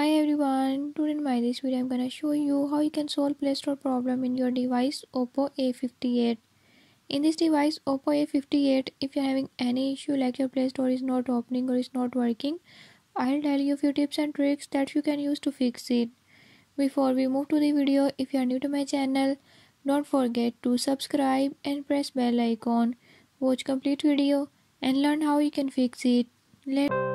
Hi everyone, today in this video I'm gonna show you how you can solve Play Store problem in your device Oppo A58. In this device Oppo A58, if you're having any issue like your Play Store is not opening or is not working, I'll tell you a few tips and tricks that you can use to fix it. Before we move to the video, if you are new to my channel, don't forget to subscribe and press bell icon. Watch complete video and learn how you can fix it. Let's